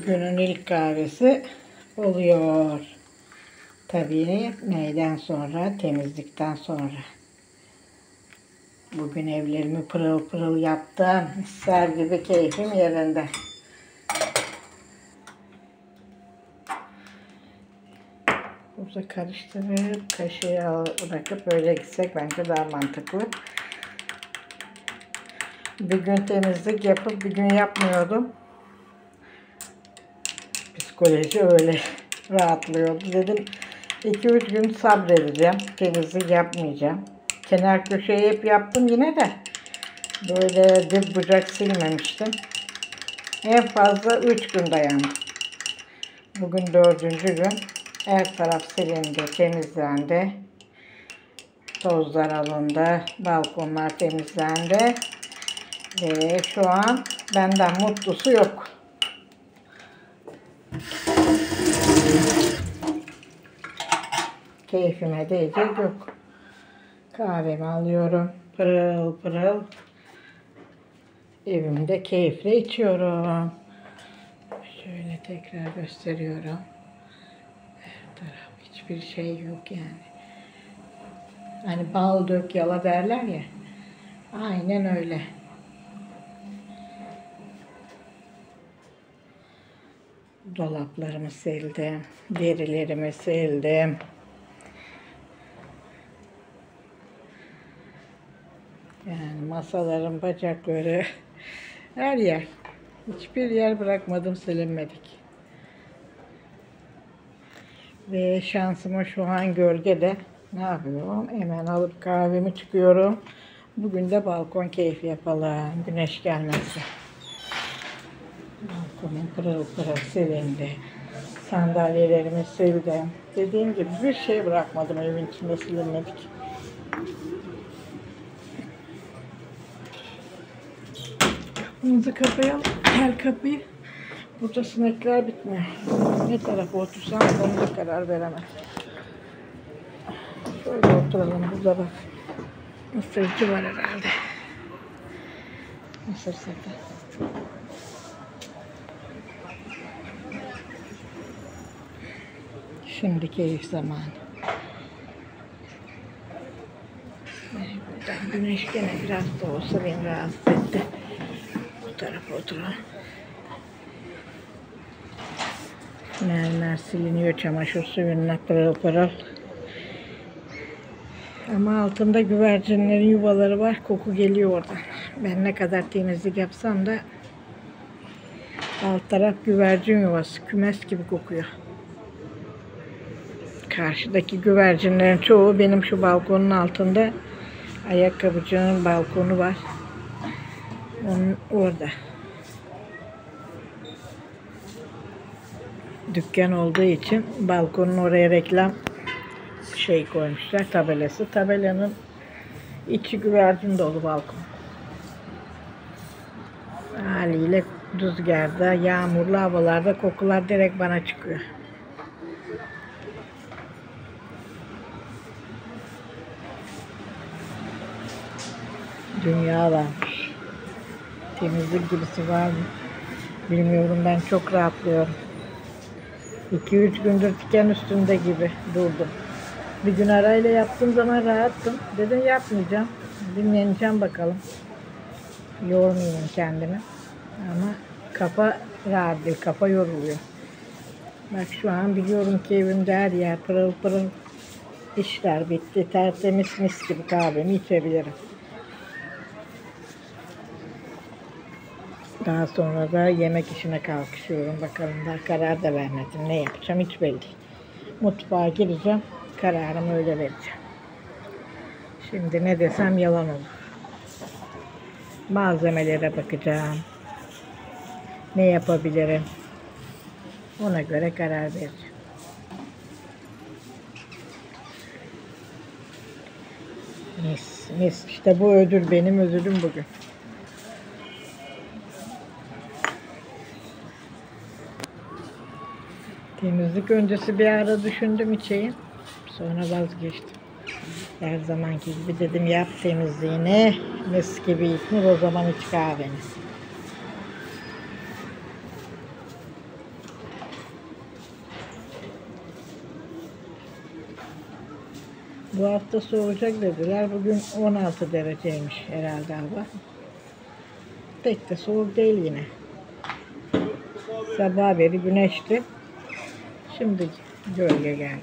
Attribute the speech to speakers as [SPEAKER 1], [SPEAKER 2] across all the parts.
[SPEAKER 1] Günün ilk kahvesi oluyor. Tabii neyden sonra? Temizlikten sonra. Bugün evlerimi pırıl pırıl yaptım. Misler gibi keyfim yerinde. Burada karıştırıp kaşığı bırakıp öyle gitsek bence daha mantıklı. Bir gün temizlik yapıp bir gün yapmıyordum. Psikoloji öyle rahatlıyordu. Dedim 2-3 gün sabredeceğim. Temizlik yapmayacağım. Kenar köşeyi hep yaptım yine de. Böyle dip bucak silmemiştim. En fazla 3 gün dayandım. Bugün 4. gün. Her taraf silindi, temizlendi. Tozlar alındı. Balkonlar temizlendi. Ve şu an benden mutlusu yok. Keyfime değecek yok. Kahvemi alıyorum. Pırıl pırıl. Evimde keyifle içiyorum. Şöyle tekrar gösteriyorum. Her taraf hiçbir şey yok yani. Hani bal dök yala derler ya. Aynen öyle. Dolaplarımı sildim. Derilerimi sildim. Yani masaların bacakları, her yer. Hiçbir yer bırakmadım, silinmedik. Ve şansıma şu an gölgede. Ne yapıyorum? Hemen alıp kahvemi çıkıyorum. Bugün de balkon keyfi yapalım. Güneş gelmezse. Balkonum pırıl pırıl silindi. Sandalyelerimi sildim. Dediğim gibi bir şey bırakmadım, evin içinde silinmedik. Kapımızı kapayalım. Her kapıyı. Burada sinekler bitmiyor. Ne tarafa otursam onu da karar veremem. Şöyle oturalım. Burada bak. Mısırcı var herhalde. Mısır satı. Şimdi keyif zamanı. Buradan güneş gene biraz da olsa beni rahatsız etti. Bu tarafa oturalım. Mermer siliniyor çamaşır suyunla pırıl pırıl. Ama altında güvercinlerin yuvaları var. Koku geliyor oradan. Ben ne kadar temizlik yapsam da alt taraf güvercin yuvası. Kümes gibi kokuyor. Karşıdaki güvercinlerin çoğu benim şu balkonun altında. Ayakkabıcının balkonu var. Onun orada. Dükkan olduğu için balkonun oraya reklam şey koymuşlar, tabelası. Tabelanın içi güvercin dolu balkon. Haliyle rüzgarda, yağmurlu havalarda kokular direkt bana çıkıyor. Dünya varmış. Temizlik gibisi var mı? Bilmiyorum, ben çok rahatlıyorum. 2-3 gündür diken üstünde gibi durdum. Bir gün arayla yaptığım zaman rahattım. Dedim yapmayacağım. Dinleneceğim bakalım. Yormayayım kendimi. Ama kafa rahat değil. Kafa yoruluyor. Bak şu an biliyorum ki evimde her yer pırıl pırıl. İşler bitti. Tertemiz mis gibi kahvemi içebilirim. Daha sonra da yemek işine kalkışıyorum. Bakalım daha karar da vermedim. Ne yapacağım hiç belli değil. Mutfağa gireceğim. Kararımı öyle vereceğim. Şimdi ne desem yalan olur. Malzemelere bakacağım. Ne yapabilirim? Ona göre karar vereceğim. Mis, mis. İşte bu ödül, benim ödülüm bugün. Temizlik öncesi bir ara düşündüm içeyim. Sonra vazgeçtim. Her zamanki gibi dedim yap temizliğini. Mis gibi içmiş, o zaman iç kahveni. Bu hafta soğuyacak dediler. Bugün 16 dereceymiş herhalde hava. Pek de soğuk değil yine. Sabah beri güneşti. Şimdi gölge geldi.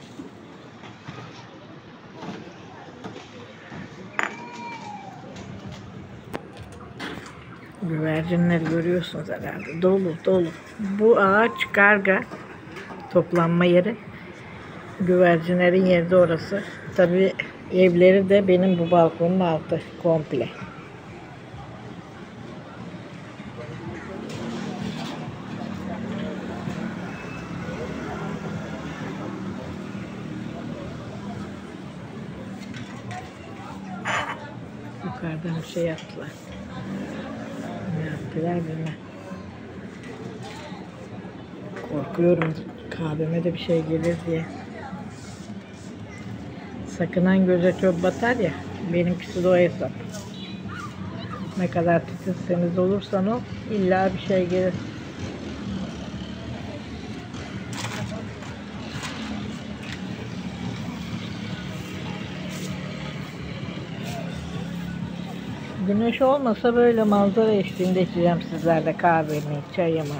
[SPEAKER 1] Güvercinleri görüyorsunuz herhalde. Dolu dolu. Bu ağaç karga toplanma yeri. Güvercinlerin yeri de orası. Tabii evleri de benim bu balkonun altı komple. Yukarıdan bir şey yaptılar. Ne yaptılar bilmem. Korkuyorum kahveme de bir şey gelir diye. Sakınan göze çöp batar ya. Benimkisi de o hesap. Ne kadar titizseniz olursan o illa bir şey gelir. Güneş olmasa böyle manzara eşliğinde içeceğim sizlerle kahvemi, çayımı.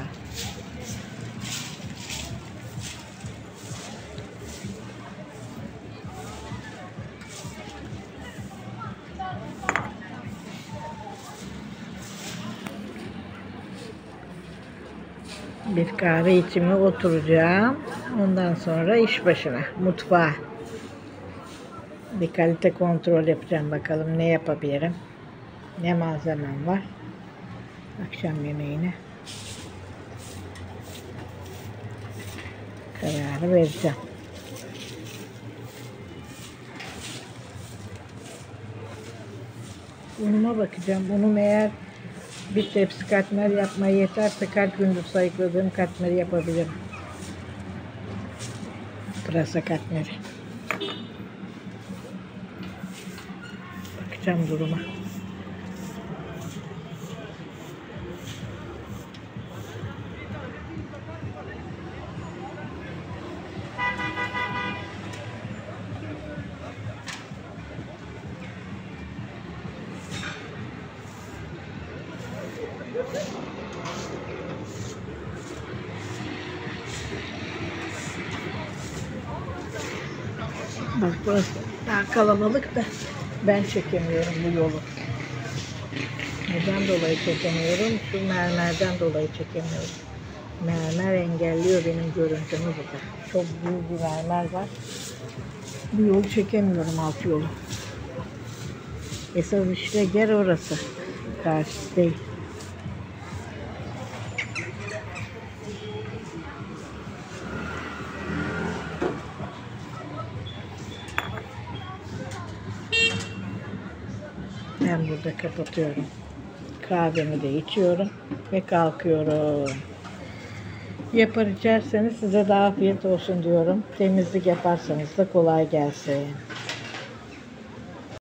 [SPEAKER 1] Bir kahve içimi oturacağım. Ondan sonra iş başına, mutfağa. Bir kalite kontrol yapacağım bakalım ne yapabilirim. Ne malzemem var. Akşam yemeğine kararı vereceğim. Unuma bakacağım. Unum eğer bir tepsi katmer yapmaya yeterse kaç gündür sayıkladığım katmeri yapabilirim. Pırasa katmeri. Bakacağım duruma. Bak burası daha kalabalık da ben çekemiyorum bu yolu. Neden dolayı çekemiyorum? Şu mermerden dolayı çekemiyorum. Mermer engelliyor benim görüntümü burada. Çok büyük bir mermer var. Bu yolu çekemiyorum, alt yolu. Esas işte yer orası. Karşısı değil. Ben burada kapatıyorum. Kahvemi de içiyorum ve kalkıyorum. Yapar içerseniz size de afiyet olsun diyorum. Temizlik yaparsanız da kolay gelsin.